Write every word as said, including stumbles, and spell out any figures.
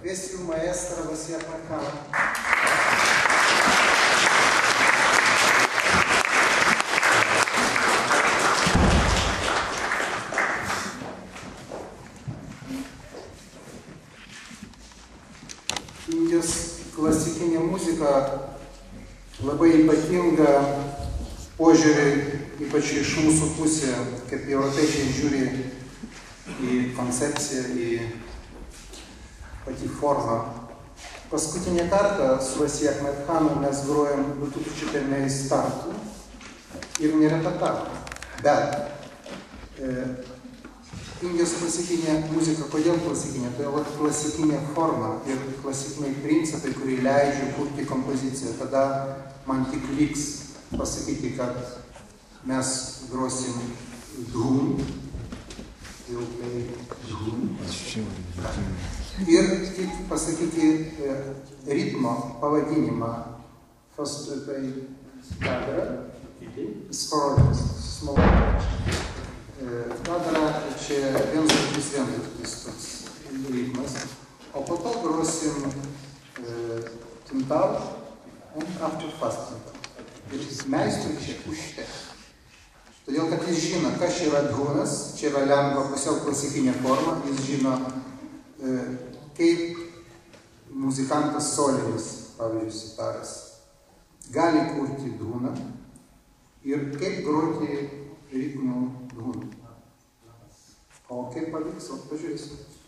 Pakviesiu maestrą Vasiją Parkalą. Indijos klasikinė muzika labai ypatinga požiūrį, ypač iš mūsų pusė, kaip europiečiai žiūri į koncepciją, į patį formą. Paskutinį kartą su Vasija Ahmedkhanu mes grojom du tūkstančiai pirmais startų ir nerepetavom. Bet e, Indijos klasikinė muzika, kodėl klasikinė? Tai yra klasikinė forma ir klasikiniai principai, kurie leidžia kurti kompoziciją. Tada man tik liks pasakyti, kad mes grosim dhum, ilgai dhum. Ir tik pasakyti e, ritmo pavadinimą. First, tai kadra, sportas, smoltas. Kadra čia vienas darbys, vienas darbys toks ritmas. O po to grosim e, tintal and after fasting. Ir meistrui čia užteks. Todėl, kad jis žino, kas čia yra dhūnas, čia yra lengva pusiau klasikinė forma, jis žino, e, kaip muzikantas solinis, pavyzdžiui, sitaras, gali kurti dhūną ir kaip groti ritmų dhūną. O kaip pavyks, o pažiūrėsim.